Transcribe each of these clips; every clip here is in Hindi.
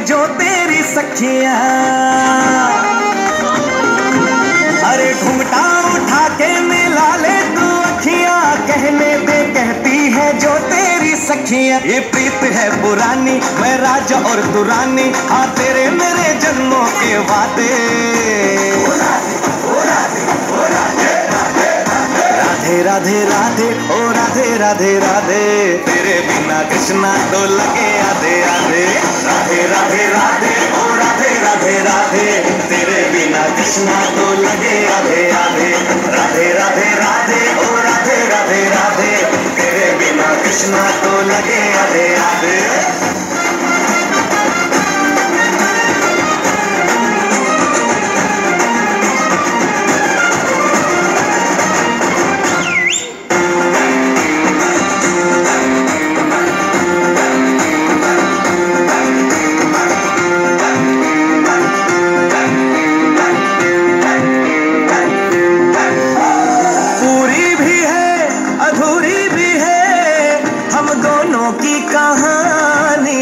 जो तेरी सखियां। अरे घुंघटा उठा के मिला ले तू अखियां, कहने दे कहती है जो तेरी सखियां। ये प्रीत है पुरानी, मैं राजा और तू रानी, हाँ तेरे मेरे जन्मों के वादे। राधे राधे राधे ओ राधे राधे राधे, तेरे बिना कृष्णा तो लगे आधे आधे। राधे राधे राधे ओ राधे राधे राधे, तेरे बिना कृष्णा तो लगे आधे आधे। राधे राधे राधे ओ राधे राधे राधे, तेरे बिना कृष्णा तो लगे आधे आधे। की कहानी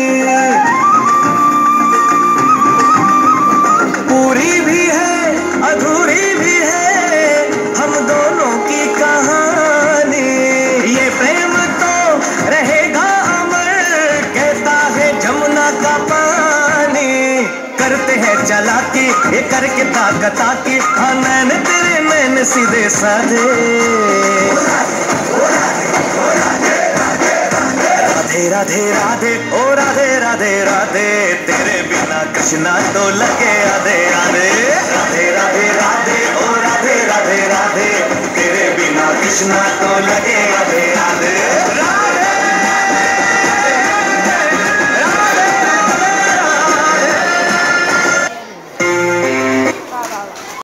पूरी भी है अधूरी भी है, हम दोनों की कहानी। ये प्रेम तो रहेगा अमर, कहता है जमुना का पानी। करते हैं चालाकी ये करके ताकता की, हाँ नैन तेरे नैन सीधे साधे। राधे राधे ओ राधे राधे राधे, तेरे बिना कृष्णा तो लगे आधे आधे। राधे राधे राधे ओ राधे राधे राधे, तेरे बिना कृष्णा तो लगे आधे